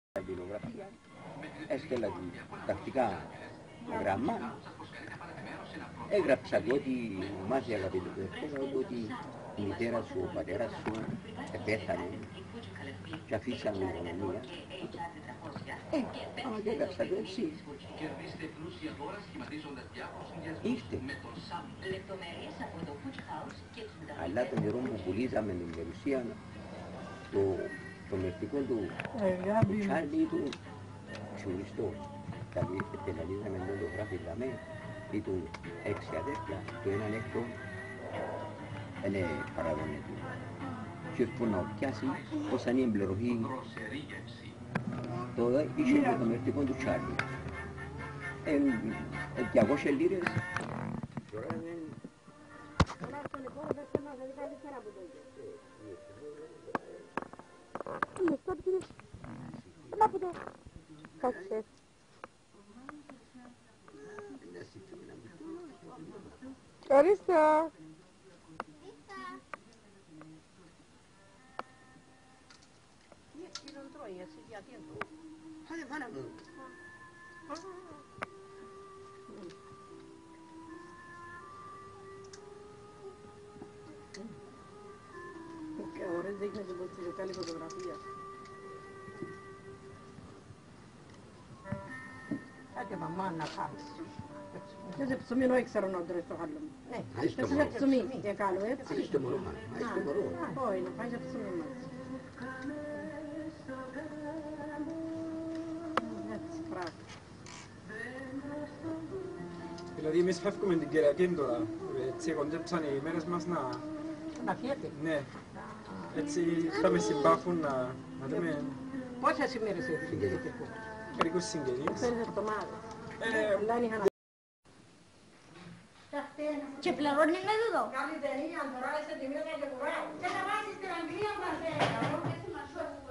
bibliografia, έστελα του τακτικά γράμμα, έγραψα του ότι μάθει αγαπητό παιδί ότι η μητέρα σου, ο πατέρας σου πέθανε και αφήσαν την οικονομία. Άμα και έγραψα του έτσι, ήρθε. Αλλά τον καιρό που πουλήσαμε την περιουσία, το μερτικό του Τσάρλι του ξεχωριστό. Τελαλίζαμε τον το γράφει δαμέ, ήταν 6 αδέρφια, το έναν έκτο είναι παραδόνε του. Και ως που να πιάσει, ως αν η εμπληρωθεί, τώρα είχε το μερτικό του Τσάρλι. 200 λίρες. Ευχαριστώ. Que ahora dicen que puede sacar la fotografía. Hadi mamma na kalmış. Siz psumi no ekstra no dritto hallum. Ne? Siz psumi ya kalu et. Questo è moro, questo è moro. Poi no fai psumi ma. Δηλαδή εμείς φεύγουμε την Κυριακή τώρα, έτσι κοντέψαν οι μέρες μας Να φύγετε. Ναι, έτσι θα με συμπάθουν να δούμε Πόσες ημέρες έχετε? περίπου συγγενείς. 5 εβδομάδες. Και πληρώνει με εδώ. Καλή ταινία, αν τώρα είσαι τιμή να και κουράει. Και θα βάζεις την Αγγλία μας.